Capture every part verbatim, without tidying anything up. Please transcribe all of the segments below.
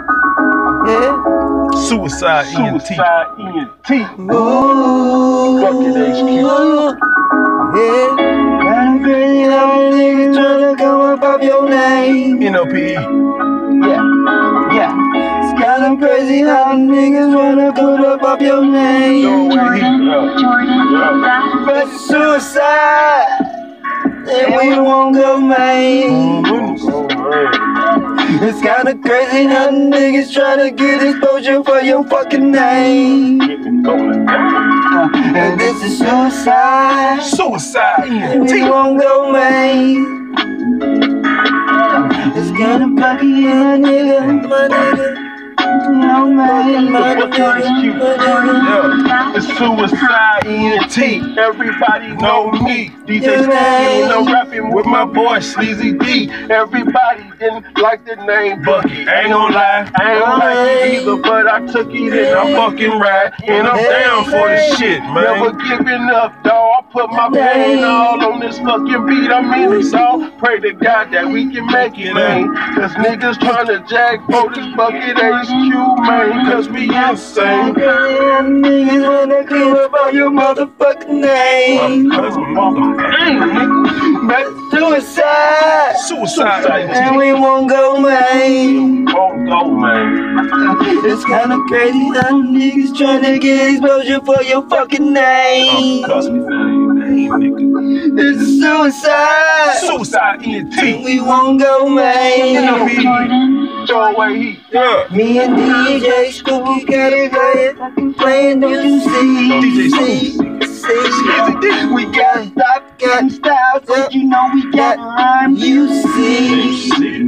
Yeah. Suicide E N T. Suicide E N T. Ooh. Fucking H Q. Yeah. I'm crazy how niggas tryna come up off your name. N O P E. Yeah. Yeah. It's kinda crazy how niggas wanna put up off your name. Jordan, Jordan, But suicide, and we won't go, man. It's kinda crazy how niggas tryna get exposure for your fucking name. And this is suicide. Suicide E N And T. we won't go, man. It's kinda fucky, my nigga, my nigga. No, man, my nigga, my nigga. Yeah. It's Suicide E N T. Everybody know me. D J Spooky, you know, rapping with my boy Sleazy D. Everybody didn't like the name Bucky. Ain't gon' lie, I ain't gon' like it either, but I took it and I fucking ride. And I'm down for this shit, man. Never giving up, dawg. I put my pain all on this fucking beat. I mean, it's all pray to God that we can make it, man. Cause niggas tryna jack for this bucket H Q, man. Cause we insane. Niggas wanna clean up all your motherfucking name. Cause my mother. But suicide, Suicide E N T. and we won't go, man. Won't go, man. It's kinda crazy how niggas tryna get exposure for your fucking name. Cause we name, name, nigga. This is suicide. Suicide E N And T. we won't go, man. ThrowAwayHeat. Yeah. Me and D J Spooky got it playing, playing, don't you see? D J See, Spooky. see. We got stop, got style, so you know we got rhyme. You see,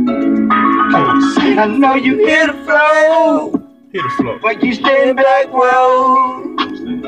I know you hear the flow, Hit the floor. but you stand back, whoa.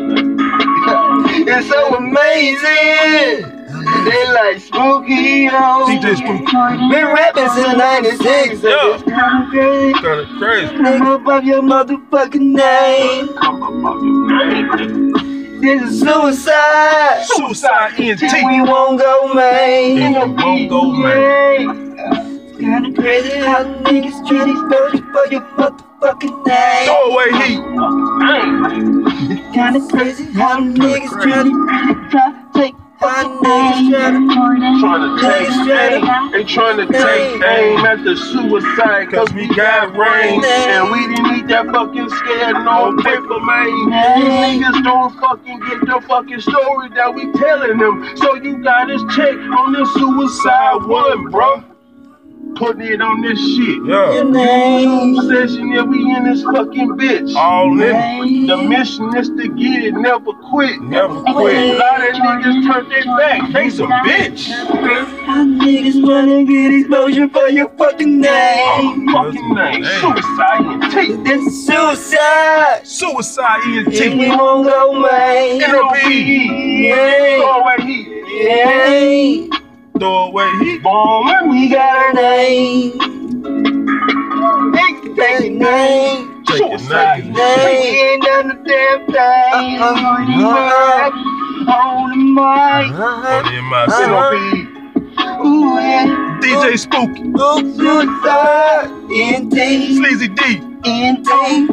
It's so amazing. They like Spooky, you know. D J Spooky. Been rapping since ninety-six. So Yeah. it's kinda crazy. Kinda crazy. Nigga above your motherfucking name. Come up your name. This is suicide. Suicide E N T. We won't go, man. And we won't go, man. It's kinda crazy how niggas tryna expose you for your motherfucking name. ThrowAwayHeat. It's kinda crazy how niggas tryna try to take how niggas tryna Trying to take aim, they trying to take aim at the suicide, cause we got rain, and we didn't need that fucking scared no paper, man. These niggas don't fucking get the fucking story that we telling them, so you got us check on this suicide one, bro. Putting it on this shit. Yeah. your name. Session, yeah, we in this fucking bitch. All in. The mission is to get it, never quit. Never A quit. lot of niggas turn their back. He's a bitch. How niggas tryna get exposure for your fucking name. Fucking name. Hey. Suicide E N T. This is suicide. Suicide E N And we T. won't go, man. N O P E. Yeah. ThrowAwayHeat. Yeah. ThrowAwayHeat. Boom. We got our name. Take the name. Take your name. We ain't done the damn thing. Uh-uh. On the mic. On in my N city. O P E. Ooh, yeah. D J Spooky. Ooh, suicide. N T. Sleazy D. N T.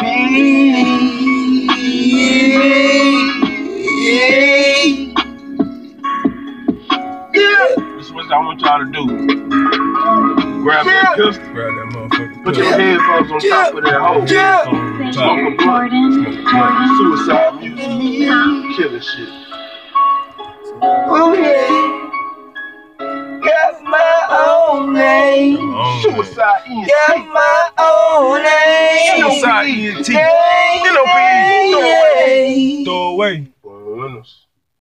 Yeah. This is what I want y'all to do. Grab that pistol, Grab that motherfucker. put your headphones on top of that hole. Yeah. On top. Smoke a blunt. Suicide music. Killer shit. Ooh, yeah. Got my own name. On Suicide E N T. Got my own name. Suicide E N T. Yeah, N O P E. yeah, yeah. Throw away.